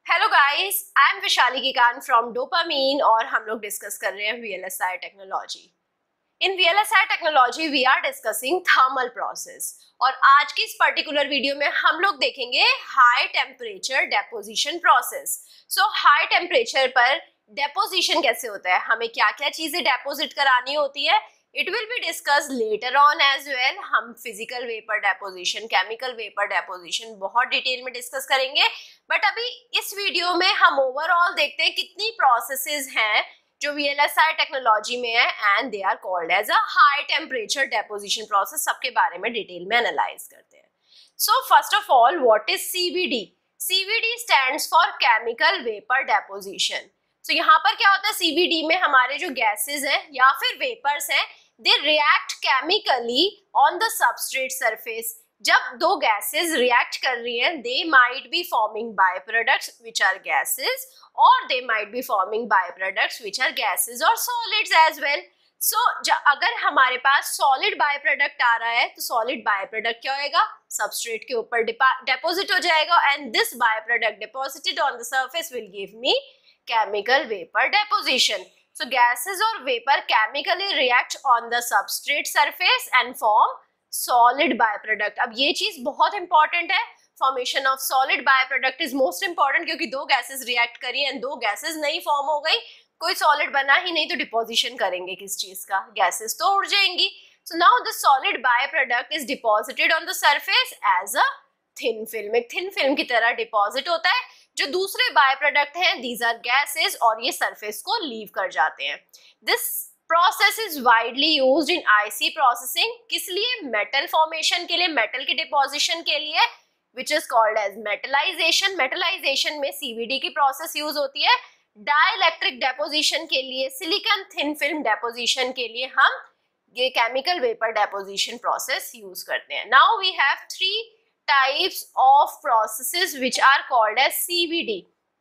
Hello guys, I am Vishali Kikan from Dopamine और हम लोग डिस्कस कर रहे हैं VLSI technology. In VLSI technology we are discussing thermal process और आज की इस पर्टिकुलर वीडियो में हम लोग देखेंगे high temperature deposition process. So high temperature पर डेपोजिशन कैसे होता है, हमें क्या क्या चीजें डेपोजिट करानी होती है, it will be discuss later on as well. हम physical vapour deposition, chemical vapour deposition बहुत डिटेल में डिस्कस करेंगे, बट अभी इस वीडियो में हम ओवरऑल देखते हैं कितनी प्रोसेसेस हैं जो वीएलएसआई टेक्नोलॉजी में है and they are called as a high temperature deposition process. सबके बारे में डिटेल में एनालाइज करते हैं। So first of all, what is CVD? CVD stands for chemical vapour deposition. तो यहाँ पर क्या होता है, सीवीडी में हमारे जो गैसेस हैं या फिर वेपर्स हैं, they react chemically on the substrate surface. जब दो गैसेस रिएक्ट कर रही हैं, they might be forming by products which are gases और they might be forming by products which are gases और सॉलिड्स एज वेल। सो अगर हमारे पास सॉलिड बाय प्रोडक्ट आ रहा है तो सॉलिड बाय प्रोडक्ट क्या होएगा, सबस्ट्रेट के ऊपर डिपॉजिट हो जाएगा and this by product deposited on the surface will give me chemical vapor deposition. So gases or vapor chemically react on the substrate surface and form solid byproduct. अब ये चीज बहुत इंपॉर्टेंट है, formation of solid byproduct is most important, क्योंकि दो gases react करी and दो gases नहीं फॉर्म हो गई, कोई सॉलिड बना ही नहीं, तो डिपोजिशन करेंगे किस चीज का, गैसेस तो उड़ जाएंगी। So now the solid byproduct is deposited on the surface as a thin film. एक थिन फिल्म की तरह डिपॉजिट होता है। जो दूसरे बाय प्रोडक्ट हैं, दीज आर गैसेस, और ये सरफेस को लीव कर जाते हैं। This process is widely used in IC processing. किस लिए? मेटल फॉर्मेशन के लिए, मेटल की डिपोजिशन के लिए, which is called as metallization. Metallization में सीवीडी की प्रोसेस यूज होती है। डाइलेक्ट्रिक डेपोजिशन के लिए, सिलिकॉन थिन फिल्म डेपोजिशन के लिए हम ये chemical vapour deposition process use करते हैं। Now we have three types of processes which are called as CVD.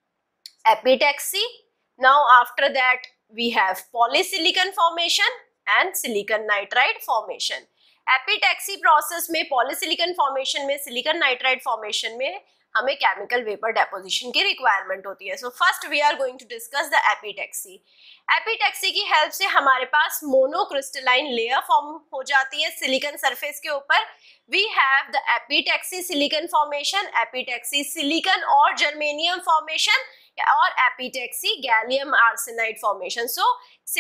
Epitaxy. Now after that we have polysilicon formation and silicon nitride formation. Epitaxy process में, polysilicon formation में, silicon nitride formation में हमें chemical vapour deposition की requirement होती है। So first we are going to discuss the epitaxy. Epitaxy की help से हमारे पास मोनोक्रिस्टलाइन लेयर फॉर्म हो जाती है सिलिकॉन सरफेस के ऊपर। We have the epitaxy silicon formation, epitaxy silicon और जर्मेनियम फॉर्मेशन, और epitaxy gallium arsenide formation. So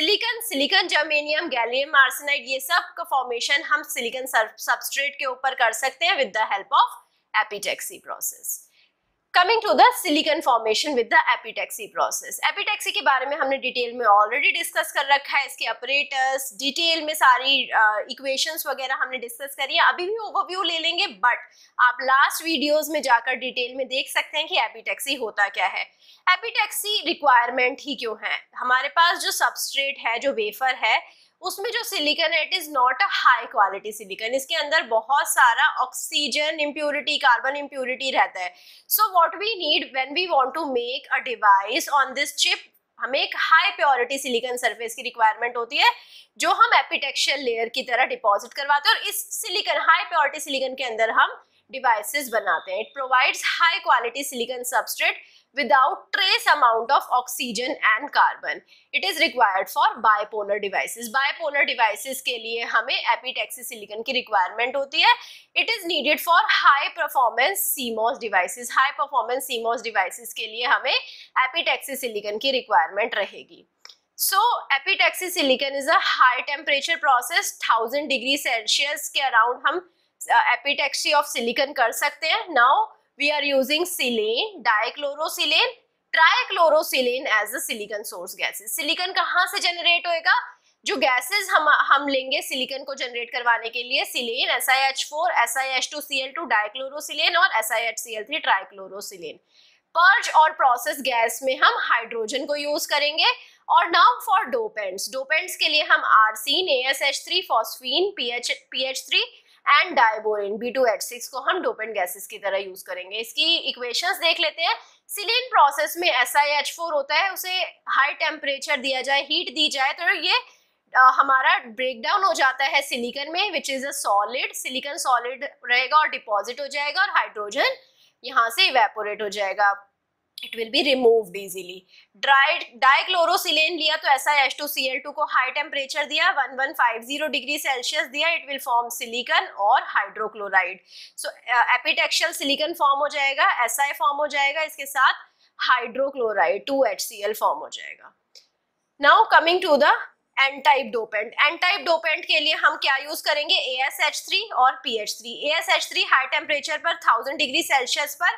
silicon germanium gallium arsenide, ये सब का फॉर्मेशन हम सिलिकॉन सबस्ट्रेट के ऊपर कर सकते हैं with the help of epitaxy process. Coming to the silicon formation with the epitaxy process. Epitaxy के बारे में हमने डिटेल में ऑलरेडी डिस्कस कर रखा है, इसके ऑपरेटर्स, डिटेल में सारी इक्वेशंस वगैरह हमने डिस्कस करी है। अभी भी ओवरव्यू ले लेंगे, बट आप लास्ट वीडियोस में जाकर डिटेल में देख सकते हैं कि एपिटैक्सी होता क्या है। एपिटैक्सी रिक्वायरमेंट ही क्यों है? हमारे पास जो सबस्ट्रेट है, जो वेफर है, उसमें जो सिलिकॉन है, it is not a high quality silicon. इसके अंदर बहुत सारा ऑक्सीजन इम्प्योरिटी, कार्बन इम्प्योरिटी रहता है। So what we need when we want to make a device on this chip, हमें एक हाई प्योरिटी सिलिकॉन सरफेस की रिक्वायरमेंट होती है, जो हम एपिटैक्सियल लेयर की तरह डिपॉजिट करवाते हैं, और इस सिलिकॉन, हाई प्योरिटी सिलिकॉन के अंदर हम डिवाइसेस बनाते हैं। It provides high quality silicon substrate without trace amount of oxygen and carbon. It is required for bipolar devices. Bipolar devices के लिए हमें epitaxy silicon की requirement होती है. It is needed for high performance CMOS devices. High performance CMOS devices के लिए हमें epitaxy silicon की requirement रहेगी. So epitaxy silicon is a high temperature process. 1000 degree Celsius के अराउंड हम epitaxy of silicon कर सकते हैं. Now we are using silane, dichlorosilane, trichlorosilane as the silicon source gases. Silicon कहाँ से जनरेट होएगा? जो गैसेस हम लेंगे सिलिकॉन को जनरेट करवाने के लिए, सिलेन, SiH4, SiH2Cl2, डाइक्लोरोसिलेन और SiHCl3 ट्राइक्लोरोसिलेन। पर्ज और प्रोसेस गैस में हम हाइड्रोजन को यूज करेंगे। और नाउ फॉर डोपेंट्स, डोपेंट्स के लिए हम arsine, ASH3, phosphine, PH3 and डाइबोरिन, B2H6 को हम डोपेंट गैसेस की तरह यूज करेंगे। इसकी इक्वेशंस देख लेते हैं। सिलेन प्रोसेस में SiH4 होता है, उसे हाई टेम्परेचर दिया जाए, हीट दी जाए, तो ये हमारा ब्रेक डाउन हो जाता है सिलिकॉन में, which is a solid. Silicon solid रहेगा और डिपॉजिट हो जाएगा, और हाइड्रोजन यहाँ से इवेपोरेट हो जाएगा। it will be removed easily. Dichlorosilane लिया तो SiH2Cl2 को हाई टेम्परेचर दिया 1150 डिग्री सेल्सियस दिया, इट विल फॉर्म सिलिकन और hydrochloride. So epitaxial silicon form हो जाएगा, Si फॉर्म हो जाएगा, इसके साथ हाइड्रोक्लोराइड 2HCl फॉर्म हो जाएगा. Now coming to the N type dopant. N type dopant के लिए हम क्या यूज करेंगे, ASH3 और PH3. ASH3 हाई टेम्परेचर पर 1000 डिग्री सेल्सियस पर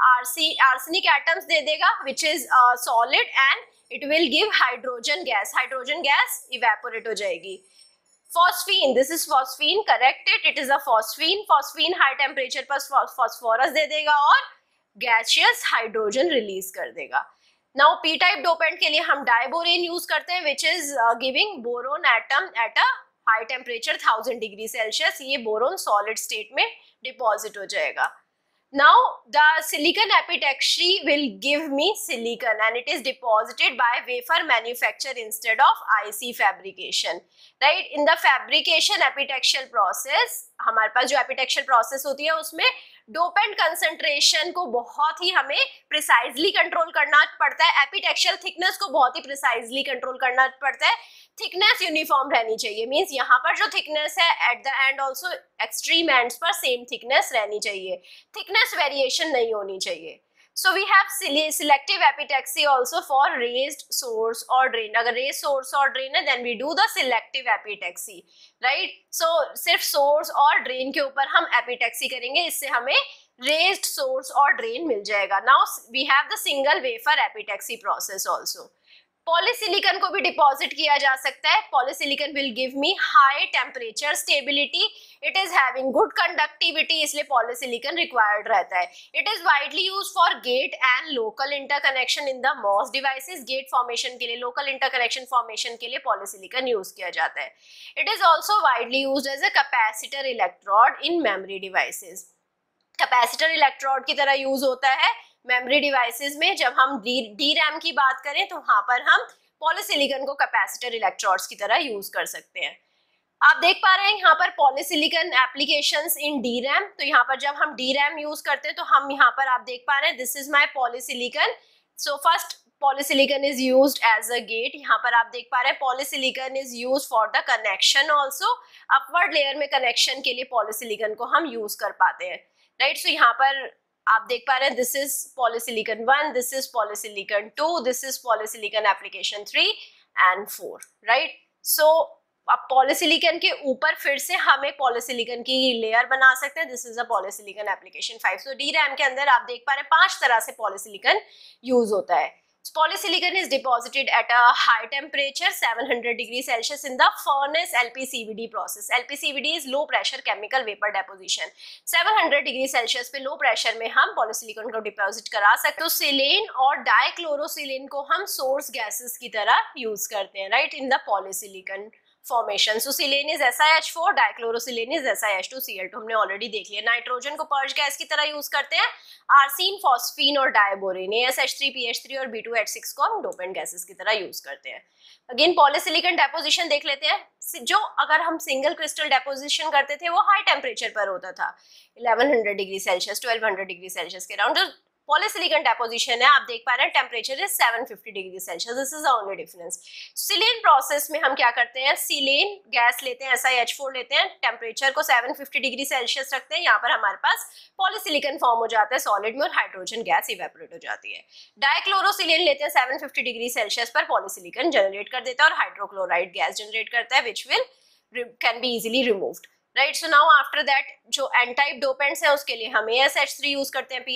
आर्सेनिक एटम्स दे देगा which is solid and it will give hydrogen gas. Hydrogen gas evaporate हो जाएगी. Phosphine, this is phosphine, corrected, it is a phosphine. Phosphine high temperature पर phosphorus दे देगा और गैसियस हाइड्रोजन रिलीज कर देगा. नाउ पी टाइप डोपेंट के लिए हम डाइबोरेन यूज करते हैं which is giving boron atom at a high temperature 1000 degree Celsius. ये बोरोन सॉलिड स्टेट में डिपॉजिट हो जाएगा. Now the silicon epitaxy will give me silicon and it is deposited by wafer manufacture instead of IC fabrication. Right? In the fabrication epitaxial process, हमारे पास जो epitaxial process होती है उसमें dopant concentration को बहुत ही हमें प्रिसाइजली कंट्रोल करना पड़ता है. एपिटेक्शियल थिकनेस को बहुत ही प्रिसाइजली कंट्रोल करना पड़ता है. थिकनेस यूनिफॉर्म रहनी चाहिए, मींस यहाँ पर जो थिकनेस है at the end also extreme ends पर सेम थिकनेस रहनी चाहिए, थिकनेस वेरिएशन नहीं होनी चाहिए. So we have selective epitaxy also for raised source और ड्रेन. अगर रेज सोर्स और ड्रेन है then we do the selective epitaxy, right. So सिर्फ सोर्स और ड्रेन के ऊपर हम एपिटेक्सी करेंगे, इससे हमें रेज्ड सोर्स और ड्रेन मिल जाएगा. Now we have the single wafer epitaxy process also. Polysilicon को भी डिपॉजिट किया जा सकता है. Polysilicon will give me high temperature stability, it is having good conductivity, इसलिए पॉलीसिलिकन रिक्वायर्ड रहता है. It is widely used for gate and local interconnection in the MOS devices. Gate formation के लिए, लोकल इंटरकनेक्शन फॉर्मेशन के लिए पॉलीसिलिकन use किया जाता है. It is also widely used as a capacitor electrode in memory devices. Capacitor electrode की तरह use होता है मेमोरी डिवाइसेस में. जब हम DRAM की बात करें तो वहां पर हम पॉलीसिलिकन को कैपेसिटर इलेक्ट्रोड्स की तरह यूज कर सकते हैं. आप देख पा रहे हैं यहाँ पर पॉलीसिलिकन एप्लीकेशंस इन DRAM. तो यहाँ पर जब हम DRAM यूज करते हैं तो हम यहाँ पर आप देख पा रहे हैं this is my polysilicon. So first polysilicon is used as a gate. यहाँ पर आप देख पा रहे हैं polysilicon is used for the connection also. Upward layer में कनेक्शन के लिए पॉलीसिलिकन को हम यूज कर पाते हैं, राइट. सो यहाँ पर आप देख पा रहे हैं this is polysilicon 1, this is polysilicon 2, this is polysilicon application 3 and 4, right. So अब पॉलीसिलिकन के ऊपर फिर से हमें पॉलीसिलिकन की लेयर बना सकते हैं. This is a polysilicon application 5. So DRAM के अंदर आप देख पा रहे हैं 5 तरह से पॉलीसिलिकन यूज होता है. Polysilicon is deposited at a high temperature 700 degree Celsius in the furnace LPCVD process. LPCVD is low pressure chemical vapor deposition. 700 degree Celsius पे low pressure में हम polysilicon को deposit करा सकते हैं. तो सिलेन और डाइक्लोरोसिलेन को हम source gases की तरह use करते हैं, right, in the polysilicon formation. So silane is SiH4, dichlorosilane is SiH2Cl2. हमने ऑलरेडी देख लिया. नाइट्रोजन को पर्च गैस की तरह यूज करते हैं. आर्सिन, फॉस्फीन और डायबोरेन, ASH3, PH3 और B2H6 को हम डोपेंट गैसेस की तरह यूज करते हैं. अगेन पॉलीसिलिकन डेपोजिशन देख लेते हैं. जो अगर हम सिंगल क्रिस्टल डेपोजिशन करते थे वो हाई टेम्परेचर पर होता था 1100 डिग्री सेल्सियस 1200 डिग्री सेल्सियस के अराउंड. जो पॉलीसिलिकन डेपोजिशन है आप देख पा रहे हैं temperature is 750 degree Celsius. This is the only difference. Silane process में हम क्या करते हैं, सिलेन गैस लेते हैं, SiH4 लेते हैं, टेम्परेचर को 750 डिग्री सेल्सियस रखते हैं. यहाँ पर हमारे पास पॉलीसिलिकन फॉर्म हो जाता है सॉलिड में और हाइड्रोजन गैस इवेपोरेट हो जाती है. डाइक्लोरोसिलेन लेते हैं 750 डिग्री सेल्सियस पर पॉलीसिलिकन जनरेट कर देता है और हाइड्रोक्लोराइड गैस जनरेट करता है which will can be easily removed, right. So now after that जो एन टाइप डोपेंट्स हैं उसके लिए हम ASH3 यूज करते हैं,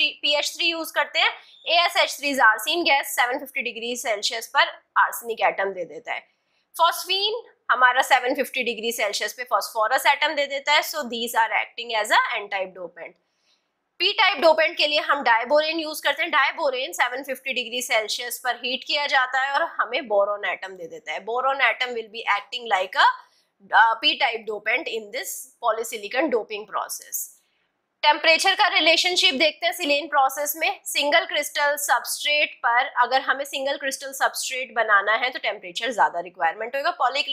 PH3 यूज करते हैं. ASH3 arsine gas 750 degree Celsius पर आर्सेनिक एटम दे देता है. फॉस्फीन हमारा 750 डिग्री सेल्सियस पे फॉस्फोरस एटम दे देता है. So these are acting as a N type dopant. P type dopant के लिए हम डाइबोरेन यूज करते हैं. डाइबोरेन 750 डिग्री सेल्सियस पर हीट किया जाता है और हमें बोरोन एटम दे देता है. Boron atom will be acting like a p-type dopant in this polysilicon doping process. Temperature का रिलेशनशिप देखते हैं सिलेन प्रोसेस में. सिंगल क्रिस्टल सबस्ट्रेट पर अगर हमें सिंगल क्रिस्टल सबस्ट्रेट बनाना है तो टेम्परेचर ज्यादा रिक्वायरमेंट होगा.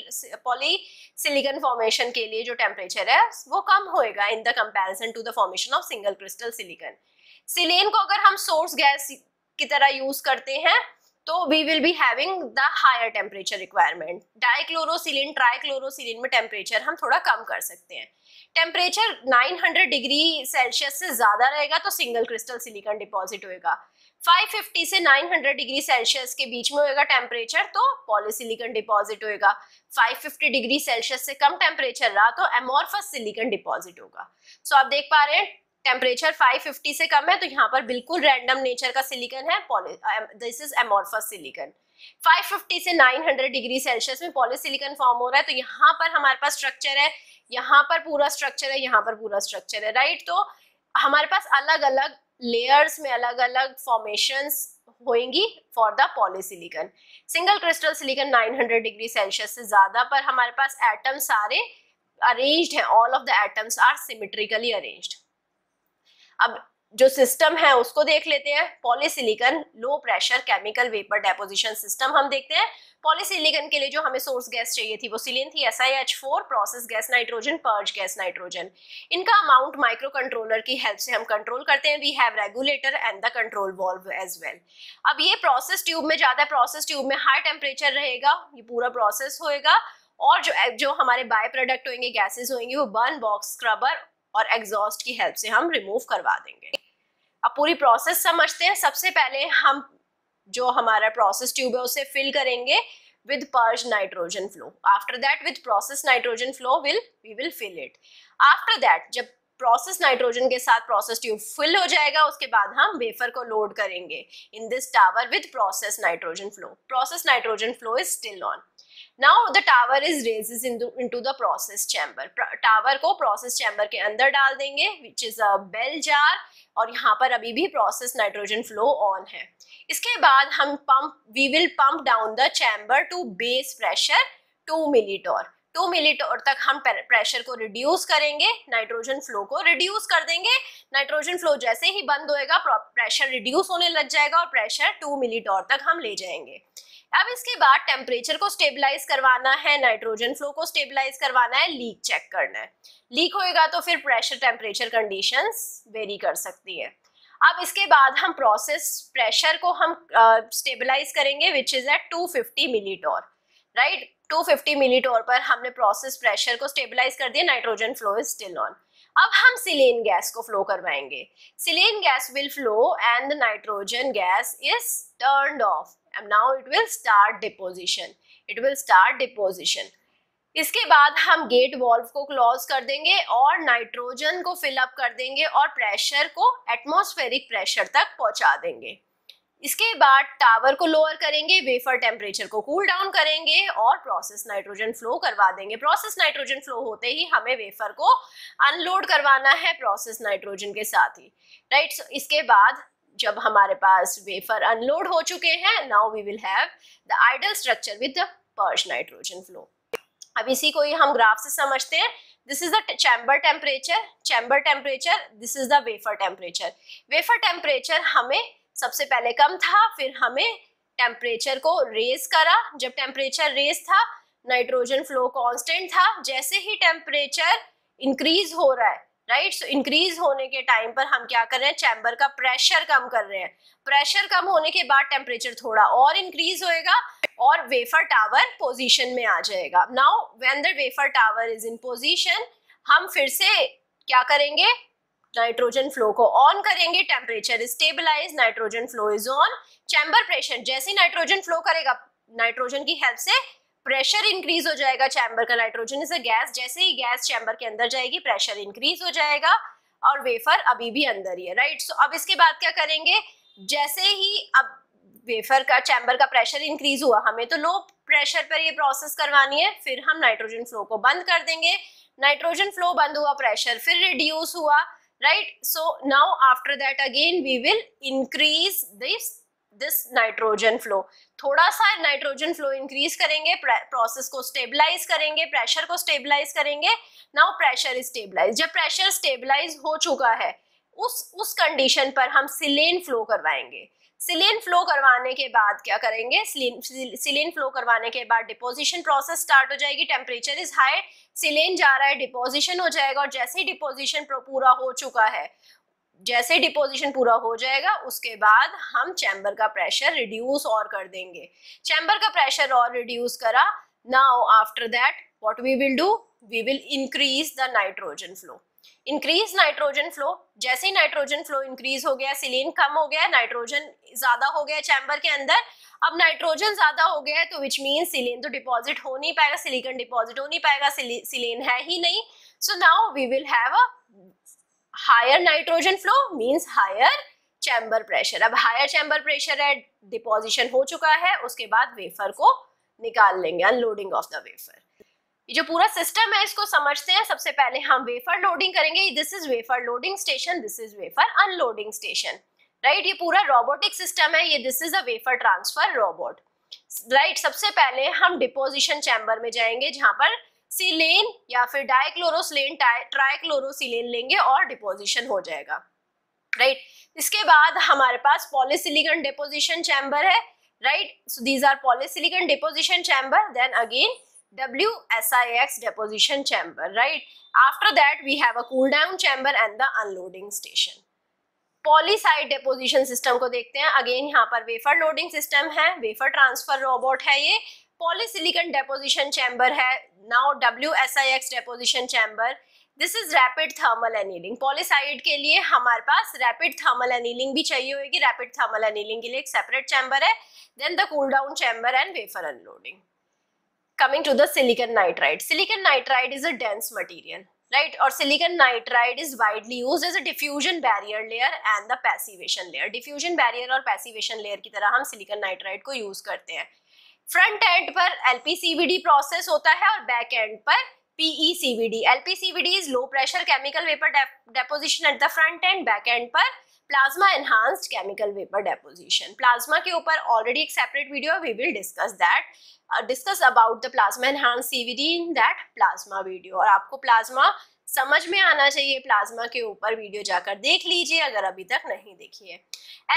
पॉलीसिलिकन फॉर्मेशन के लिए जो टेम्परेचर है वो कम होएगा in the comparison to the formation of single crystal silicon. Silane को अगर हम सोर्स गैस की तरह यूज करते हैं तो we will be having the higher temperature requirement. Dichlorosilane trichlorosilane में टेम्परेचर हम थोड़ा कम कर सकते हैं। टेम्परेचर 900 डिग्री सेल्सियस से ज्यादा रहेगा तो सिंगल क्रिस्टल सिलिकॉन डिपॉजिट होएगा। 550 से 900 डिग्री सेल्सियस के बीच में होएगा टेम्परेचर तो पॉलीसिलिकॉन डिपॉजिट होएगा। 550 डिग्री सेल्सियस से कम टेम्परेचर रहा तो एमोर्फस सिलिकॉन डिपॉजिट होगा। सो आप देख पा रहे हैं टेम्परेचर 550 से कम है तो यहाँ पर बिल्कुल रैंडम नेचर का सिलिकॉन है, दिस इज एमोर्फस सिलिकॉन। 550 से 900 डिग्री सेल्सियस में पॉलीसिलिकॉन फॉर्म हो रहा है तो यहाँ पर हमारे पास स्ट्रक्चर है, यहाँ पर पूरा स्ट्रक्चर है, यहाँ पर पूरा स्ट्रक्चर है, राइट। तो हमारे पास अलग अलग लेयर्स में अलग अलग फॉर्मेशंस होंगी for the polysilicon. Single crystal silicon 900 degree Celsius से ज्यादा पर हमारे पास एटम सारे अरेंज्ड हैं, all of the atoms are symmetrically arranged. अब जो सिस्टम है उसको देख लेते हैं। Polysilicon low pressure chemical vapour deposition system हम देखते हैं। पॉलीसिलिकॉन के लिए जो हमें सोर्स गैस चाहिए थी वो सिलिन थी, SiH4, process gas nitrogen, purge gas nitrogen. इनका अमाउंट माइक्रो कंट्रोलर की हेल्प से हम कंट्रोल करते हैं। We have regulator and the control valve as well. अब ये प्रोसेस ट्यूब में जाता है, प्रोसेस ट्यूब में हाई टेम्परेचर रहेगा, ये पूरा प्रोसेस होएगा और जो हमारे बाय प्रोडक्ट होंगे, गैसेस होंगे, वो बर्न बॉक्स, स्क्रबर और एग्जॉस्ट की हेल्प से हम रिमूव करवा देंगे। अब पूरी प्रोसेस समझते हैं। सबसे पहले हम जो हमारा प्रोसेस ट्यूब है उसे फिल करेंगे with purge nitrogen flow. After that with process nitrogen flow we will fill it. After that जब प्रोसेस नाइट्रोजन के साथ प्रोसेस ट्यूब फिल हो जाएगा उसके बाद हम वेफर को लोड करेंगे in this tower with process nitrogen flow. Process nitrogen flow is still on. Now the tower is raised into the process chamber. Tower को प्रोसेस चैम्बर के अंदर डाल देंगे which is a bell jar और यहाँ पर अभी भी प्रोसेस नाइट्रोजन फ्लो ऑन है। इसके बाद हम we will pump down the chamber to base pressure 2 millitorr। 2 millitorr तक हम प्रेशर को रिड्यूस करेंगे, नाइट्रोजन फ्लो को रिड्यूस कर देंगे। नाइट्रोजन फ्लो जैसे ही बंद होएगा प्रेशर रिड्यूस होने लग जाएगा और प्रेशर 2 millitorr तक हम ले जाएंगे। अब इसके बाद टेम्परेचर को स्टेबलाइज करवाना है, नाइट्रोजन फ्लो को स्टेबलाइज करवाना है, लीक चेक करना है। लीक होएगा तो फिर प्रेशर टेम्परेचर कंडीशंस वेरी कर सकती है। अब इसके बाद हम प्रोसेस प्रेशर को हम स्टेबलाइज करेंगे which is at 250 millitorr, right. 250 millitorr पर हमने प्रोसेस प्रेशर को स्टेबलाइज कर दिया, nitrogen flow is still on. अब हम सिलेन गैस को फ्लो करवाएंगे। Silane gas will flow and the nitrogen gas is turned off and now it will start deposition, it will start deposition। इसके बाद हम गेट वॉल्व को close कर देंगे और नाइट्रोजन को फिल अप कर देंगे और प्रेशर को एटमॉस्फेरिक प्रेशर तक पहुंचा देंगे। इसके बाद टावर को लोअर करेंगे, वेफर टेम्परेचर को कूल डाउन करेंगे और प्रोसेस नाइट्रोजन फ्लो करवा देंगे। प्रोसेस नाइट्रोजन फ्लो होते ही हमें वेफर को अनलोड करवाना है प्रोसेस नाइट्रोजन के साथ ही, राइट। इसके बाद जब हमारे पास वेफर अनलोड हो चुके हैं, now we will have the idle structure with the purge nitrogen flow. अब इसी को ही हम ग्राफ से समझते हैं। This is the chamber temperature, this is the wafer temperature. Wafer temperature हमें सबसे पहले कम था, फिर हमें टेम्परेचर को रेज करा। जब टेम्परेचर रेज था नाइट्रोजन फ्लो कांस्टेंट था। जैसे ही टेम्परेचर इंक्रीज हो रहा है, राइट, सो इंक्रीज होने के टाइम पर हम क्या कर रहे हैं, चैम्बर का प्रेशर कम कर रहे हैं। प्रेशर कम होने के बाद टेम्परेचर थोड़ा और इंक्रीज होएगा और वेफर टावर पोजीशन में आ जाएगा। Now when the wafer tower is in position, हम फिर से क्या करेंगे, नाइट्रोजन फ्लो को ऑन करेंगे। Temperature is stabilize, nitrogen flow is on. Chamber pressure जैसे नाइट्रोजन फ्लो करेगा, नाइट्रोजन की हेल्प से प्रेशर इंक्रीज हो जाएगा चैम्बर का। नाइट्रोजन इज अ गैस, जैसे ही गैस चैम्बर के अंदर जाएगी प्रेशर इंक्रीज हो जाएगा और वेफर अभी भी अंदर ही है, राइट। सो अब इसके बाद क्या करेंगे, जैसे ही अब वेफर का चैम्बर का प्रेशर इंक्रीज हुआ, हमें तो लो प्रेशर पर ये प्रोसेस करवानी है, फिर हम नाइट्रोजन फ्लो को बंद कर देंगे। नाइट्रोजन फ्लो बंद हुआ, प्रेशर फिर रिड्यूस हुआ, right. So now after that again we will increase this nitrogen flow. थोड़ा सा नाइट्रोजन फ्लो इंक्रीज करेंगे, प्रोसेस को स्टेबलाइज करेंगे, प्रेशर को स्टेबलाइज करेंगे। Now pressure is stabilize. जब प्रेशर स्टेबलाइज हो चुका है उस कंडीशन पर हम सिलेन फ्लो करवाएंगे। सिलेन फ्लो करवाने के बाद क्या करेंगे, सिलेन फ्लो करवाने के बाद डिपोजिशन प्रोसेस स्टार्ट हो जाएगी। टेम्परेचर इज हाई, सिलेन जा रहा है, डिपोजिशन हो जाएगा और जैसे ही डिपोजिशन पूरा हो चुका है जैसे डिपोजिशन पूरा हो जाएगा उसके बाद हम चैम्बर का प्रेशर रिड्यूस और कर देंगे। चैम्बर का प्रेशर और रिड्यूस करा, now after that what we will do, we will increase the nitrogen flow. Increase nitrogen flow, जैसे ही नाइट्रोजन फ्लो इंक्रीज हो गया, सिलीन कम हो गया, नाइट्रोजन ज्यादा हो गया चैम्बर के अंदर। अब नाइट्रोजन ज्यादा हो गया है तो विच मीन सिलीन तो डिपॉजिट हो नहीं पाएगा, सिलिकॉन डिपॉजिट हो नहीं पाएगा, सिलीन है ही नहीं। So now we will have a higher nitrogen flow means higher chamber pressure. अब हायर चैम्बर प्रेशर है, डिपोजिशन हो चुका है, उसके बाद वेफर को निकाल लेंगे, अनलोडिंग ऑफ द वेफर। ये जो पूरा सिस्टम है इसको समझते हैं। सबसे पहले हम वेफर लोडिंग करेंगे। This is wafer loading station, this is wafer unloading station, right. ये पूरा रोबोटिक सिस्टम है, ये this is a wafer transfer robot, right. सबसे पहले हम डिपोजिशन चैम्बर में जाएंगे जहां पर सिलेन या फिर डाइक्लोरोसिलेन ट्राइक्लोरोसिलेन लेंगे और डिपोजिशन हो जाएगा, राइट। इसके बाद हमारे पास पॉलीसिलिकॉन डिपोजिशन चैम्बर है, right. So these are polysilicon deposition chamber, then again WSIX deposition chamber, right? After that we have a cool down chamber and the unloading station. Polycide deposition system को देखते हैं। अगेन यहाँ पर wafer loading system है, wafer transfer robot है, ये polysilicon deposition chamber है। Now WSIX deposition chamber, this is rapid thermal annealing. Polycide के लिए हमारे पास रैपिड थर्मल एनीलिंग भी चाहिए होगी, रैपिड थर्मल एनीलिंग के लिए एक सेपरेट चैम्बर है। Then the cool down chamber and wafer unloading. Coming to the silicon nitride. Silicon nitride is a dense material, right? और silicon nitride is widely used as a diffusion barrier layer and the passivation layer. Diffusion barrier और passivation layer की तरह हम silicon nitride को use करते हैं। Front end पर LPCVD process होता है और back end पर PECVD. LPCVD is low pressure chemical vapor deposition at the front end. Back end पर plasma enhanced chemical vapour deposition. Plasma के ऊपर ऑलरेडी एक separate video, we will discuss about the plasma enhanced CVD in that plasma video. और आपको plasma समझ में आना चाहिए, प्लाज्मा के ऊपर वीडियो जाकर देख लीजिए अगर अभी तक नहीं देखी है।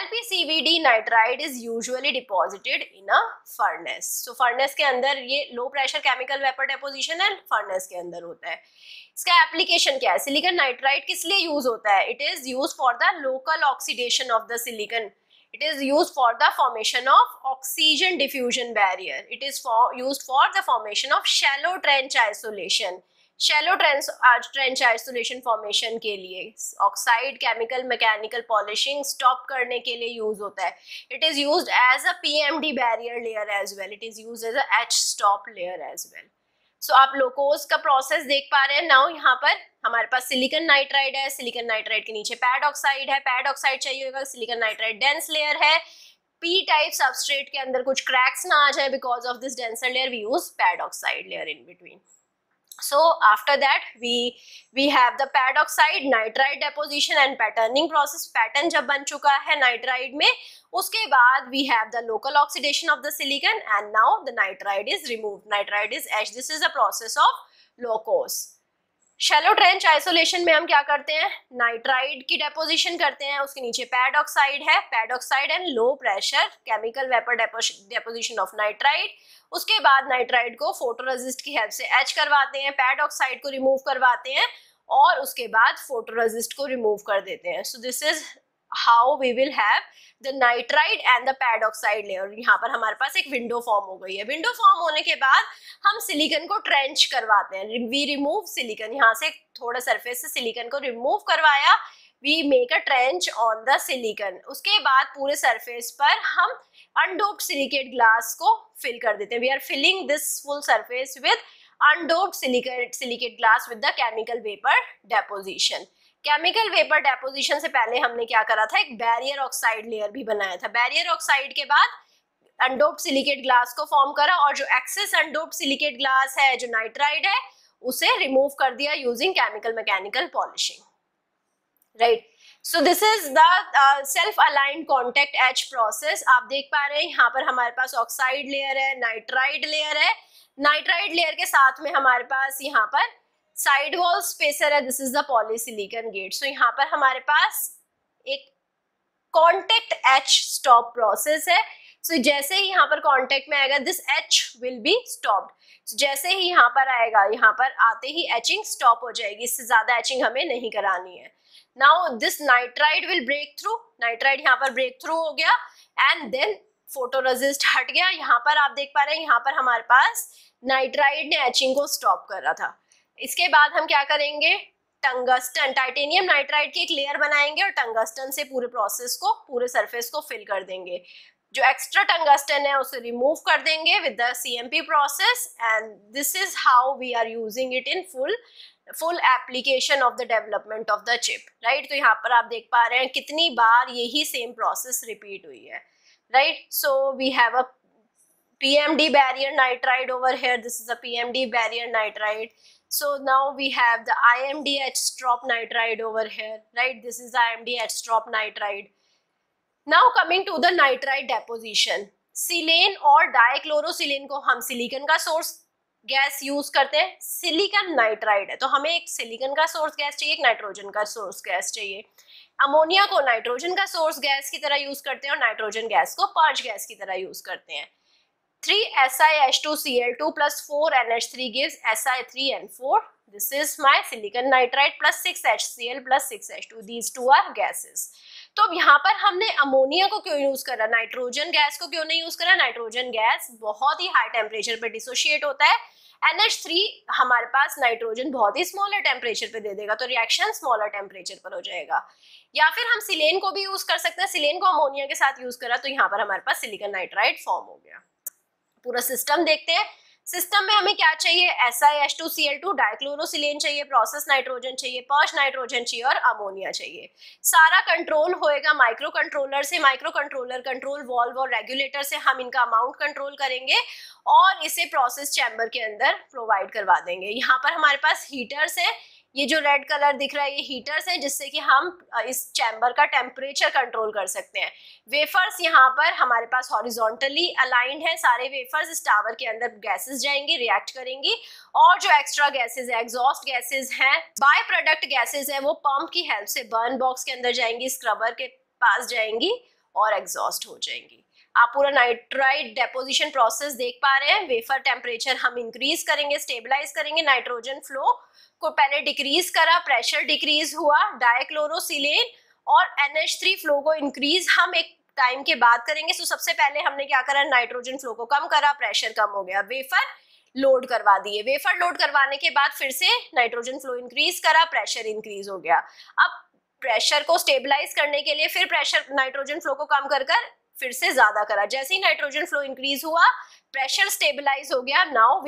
LPCVD nitride is usually deposited in a furnace. सो फर्नेस के अंदर ये low pressure chemical vapour deposition है, फर्नेस के अंदर होता है। इसका एप्लीकेशन क्या है? सिलिकॉन नाइट्राइड किस लिए यूज होता है? It is use for the local oxidation of the silicon, it is used for the formation of oxygen diffusion barrier, it is used for the formation of shallow trench isolation, shallow trench isolation formation के लिए oxide chemical mechanical polishing stop करने के लिए use होता है। it is used as a PMD barrier layer as well, it is used as a H stop layer as well। सो आप Locos का process देख पा रहे हैं। नाउ यहाँ पर हमारे पास सिलिकॉन नाइट्राइड है, सिलिकॉन नाइट्राइड के नीचे पैड ऑक्साइड है, पैड ऑक्साइड चाहिए होगा, सिलिकॉन नाइट्राइड डेंस लेयर है। पी टाइप सबस्ट्रेट के अंदर कुछ क्रैक्स ना आ जाए, because of this denser layer we use pad oxide layer in between. So after that we have the pad oxide nitride deposition and patterning process। Pattern जब बन चुका है नाइट्राइड में, उसके बाद we have the local oxidation of the silicon and now the nitride is removed, nitride is etched। this is a process of Locos। Shallow trench isolation में हम क्या करते हैं? नाइट्राइड की डेपोजिशन करते हैं, उसके नीचे पैड ऑक्साइड है, pad oxide and low pressure chemical vapour deposition of nitride. उसके बाद नाइट्राइड को फोटोरेसिस्ट की हेल्प से एच करवाते हैं, पैड ऑक्साइड को रिमूव करवाते हैं और उसके बाद फोटोरेसिस्ट को रिमूव कर देते हैं। So this is how we will have the nitride and the pad oxide layer. यहाँ पर हमारे पास एक विंडो फॉर्म हो गई है। विंडो फॉर्म होने के बाद हम सिलिकॉन को ट्रेंच करवाते हैं, वी रिमूव सिलिकॉन। यहाँ से थोड़ा सरफेस से सिलिकॉन को रिमूव करवाया, we make a trench on the silicon. उसके बाद पूरे सरफेस पर हम अनडोप्ड सिलिकेट ग्लास को फिल कर देते हैं। We are filling this full surface with undoped silicate glass with the chemical vapour deposition. Chemical vapour deposition से पहले हमने क्या करा था? एक बैरियर ऑक्साइड लेयर भी बनाया था। बैरियर ऑक्साइड के बाद अनडोप्ड सिलिकेट ग्लास को फॉर्म करा और जो एक्सेस अनडोप्ड सिलिकेट ग्लास है, जो नाइट्राइड है, उसे रिमूव कर दिया using chemical mechanical polishing, right. So this is the self aligned contact etch process. आप देख पा रहे हैं यहाँ पर हमारे पास ऑक्साइड लेयर है, नाइट्राइड लेयर है। नाइट्राइड लेयर के साथ में हमारे पास यहाँ पर साइड वॉल स्पेसर है, this is the polysilicon gate. So यहाँ पर हमारे पास एक कॉन्टेक्ट एच स्टॉप प्रोसेस है। सो जैसे ही यहाँ पर कांटेक्ट में आएगा this H will be stopped. जैसे ही यहाँ पर आएगा, यहाँ पर आते ही एचिंग स्टॉप हो जाएगी, इससे ज्यादा एचिंग हमें नहीं करानी है। Now this nitride will break through, nitride यहाँ पर ब्रेक थ्रू हो गया एंड देन फोटोरेसिस्ट हट गया। यहाँ पर आप देख पा रहे हैं, यहाँ पर हमारे पास नाइट्राइड ने एचिंग को स्टॉप करा था। इसके बाद हम क्या करेंगे, टंगस्टन, टाइटेनियम नाइट्राइड की एक लेयर बनाएंगे और टंगस्टन से पूरे प्रोसेस को, पूरे सरफेस को फिल कर देंगे। जो एक्स्ट्रा टंगस्टन है उसे रिमूव कर देंगे with the CMP process and this is how we are using it in full application of the development of the chip, right. तो यहाँ पर आप देख पा रहे हैं कितनी बार यही सेम प्रोसेस रिपीट हुई है, right? So we have a PMD barrier nitride over here. This is a PMD barrier nitride. So now we have the IMD H-strop nitride over here, right? This is IMD H-strop nitride. Now coming to the nitride deposition. सिलेन और dichlorosilane को हम silicon का source gas use करते हैं, silicon nitride है तो हमें एक सिलिकॉन का सोर्स गैस चाहिए, एक नाइट्रोजन का सोर्स गैस चाहिए। अमोनिया को नाइट्रोजन का सोर्स गैस की तरह यूज करते हैं और नाइट्रोजन गैस को पर्च गैस की तरह यूज करते हैं। 3SiH2Cl2 plus 4NH3 gives Si3N4. This is my silicon nitride plus 6HCl plus 6H2. These two are gases. तो अब यहाँ पर हमने अमोनिया को क्यों यूज करा, नाइट्रोजन गैस को क्यों नहीं यूज करा? नाइट्रोजन गैस बहुत ही हाई टेम्परेचर पे डिसोशिएट होता है, NH3 हमारे पास नाइट्रोजन बहुत ही स्मॉलर टेम्परेचर पे दे देगा तो रिएक्शन स्मॉलर टेम्परेचर पर हो जाएगा। या फिर हम सिलेन को भी यूज कर सकते हैं, सिलेन को अमोनिया के साथ यूज करा तो यहाँ पर हमारे पास सिलिकॉन नाइट्राइड फॉर्म हो गया। पूरा सिस्टम देखते हैं। सिस्टम में हमें क्या चाहिए, SiH2Cl2 डाइक्लोरोसिलेन चाहिए, प्रोसेस नाइट्रोजन चाहिए, पर्च नाइट्रोजन चाहिए और अमोनिया चाहिए। सारा कंट्रोल होएगा माइक्रो कंट्रोलर से, माइक्रो कंट्रोलर कंट्रोल वॉल्व और रेगुलेटर से हम इनका अमाउंट कंट्रोल करेंगे और इसे प्रोसेस चैम्बर के अंदर प्रोवाइड करवा देंगे। यहाँ पर हमारे पास हीटर्स है, ये जो रेड कलर दिख रहा है ये हीटर्स हैं जिससे कि हम इस चैम्बर का टेम्परेचर कंट्रोल कर सकते हैं। वेफर्स यहाँ पर हमारे पास हॉरिजॉन्टली अलाइंड है, सारे वेफर्स इस टावर के अंदर गैसेस जाएंगी, रिएक्ट करेंगी और जो एक्स्ट्रा गैसेस है, एग्जॉस्ट गैसेस हैं, बाय प्रोडक्ट गैसेस है, वो पंप की हेल्प से बर्न बॉक्स के अंदर जाएंगी, स्क्रबर के पास जाएंगी और एग्जॉस्ट हो जाएंगी। आप पूरा नाइट्राइड डेपोजिशन प्रोसेस देख पा रहे हैं। वेफर टेम्परेचर हम इंक्रीज करेंगे, स्टेबलाइज करेंगे, नाइट्रोजन फ्लो को पहले डिक्रीज करा, प्रेशर डिक्रीज हुआ, डाइक्लोरोसिलेन और NH3 फ्लो को इंक्रीज हम एक टाइम के बाद करेंगे। तो सबसे पहले हमने क्या करा, नाइट्रोजन फ्लो को कम करा, प्रेशर कम हो गया, वेफर लोड करवा दिए। वेफर लोड करवाने के बाद फिर से नाइट्रोजन फ्लो इंक्रीज करा, प्रेशर इंक्रीज हो गया। अब प्रेशर को स्टेबलाइज करने के लिए फिर प्रेशर नाइट्रोजन फ्लो को कम कर फिर से ज्यादा करा। जैसे ही नाइट्रोजन फ्लो इंक्रीज हुआ, प्रेशर स्टेबलाइज हो गया। Now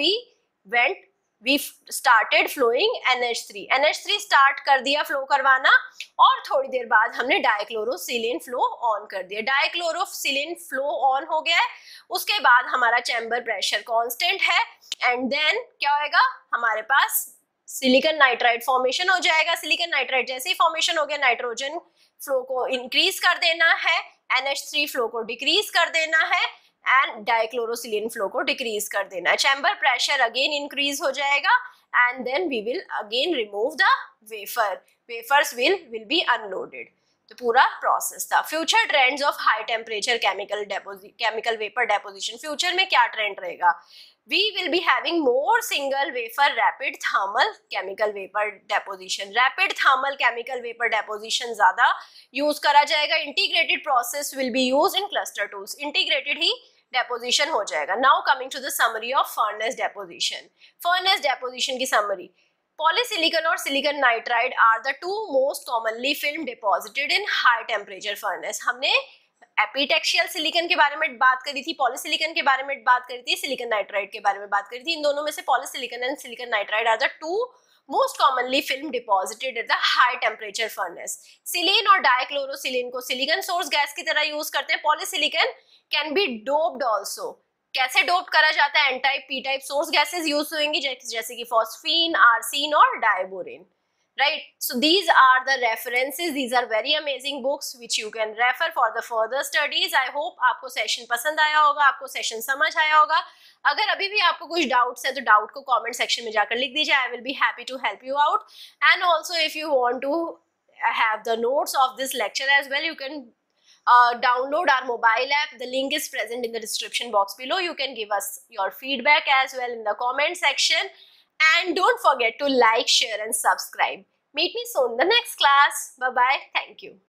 we started flowing NH3। NH3 start कर दिया फ्लो करवाना और थोड़ी देर बाद हमने डाइक्लोरोसिलेन फ्लो ऑन कर दिया। डाइक्लोरोसिलेन फ्लो ऑन हो गया है, उसके बाद हमारा चैम्बर प्रेशर कांस्टेंट है एंड देन क्या होएगा, हमारे पास सिलिकॉन नाइट्राइड फॉर्मेशन हो जाएगा। सिलिकॉन नाइट्राइड जैसे ही फॉर्मेशन हो गया, नाइट्रोजन फ्लो को इंक्रीज कर देना है, NH3 फ्लो को डिक्रीज कर देना है एंड डाइक्लोरोसिलेन फ्लो को डिक्रीज कर देना है। चैम्बर प्रेशर अगेन इंक्रीज हो जाएगा and then we will again remove the wafers will be unloaded. तो पूरा प्रोसेस था। Future trends of high temperature chemical vapour deposition, future में क्या ट्रेंड रहेगा, we will be having more single wafer rapid thermal chemical vapor deposition। rapid thermal chemical vapor deposition ज्यादा use करा जाएगा। integrated process will be used in cluster tools, integrated he deposition हो जाएगा। now coming to the summary of furnace deposition। furnace deposition की summary, polysilicon और silicon nitride are the two most commonly film deposited in high temperature furnace. हमने epitaxial silicon के बारे में बात करी थी, पॉलीसिलिकॉन के बारे में बात करी थी, सिलिकॉन नाइट्राइड के बारे में बात करी थी। इन दोनों में से polysilicon and silicon nitride are the two most commonly film deposited at the high temperature furnace. Silane और डाइक्लोरोसिलेन को सिलिकॉन सोर्स गैस की तरह यूज करते हैं। Polysilicon can be doped also. कैसे डोप करा जाता है, N type P type source gases use होंगी जैसे कि फॉस्फीन, आर्सीन और diborane, right? So these are the references, these are very amazing books which you can refer for the further studies। I hope आपको session पसंद आया होगा, आपको session समझ आया होगा। अगर अभी भी आपको कुछ डाउट्स है तो डाउट को कमेंट सेक्शन में जाकर लिख दीजिए। I will be happy to help you out and also if you want to have the notes of this lecture as well, you can download our mobile app. The link is present in the description box below. You can give us your feedback as well in the comment section. And don't forget to like, share and subscribe. Meet me soon in the next class. Bye-bye. Thank you.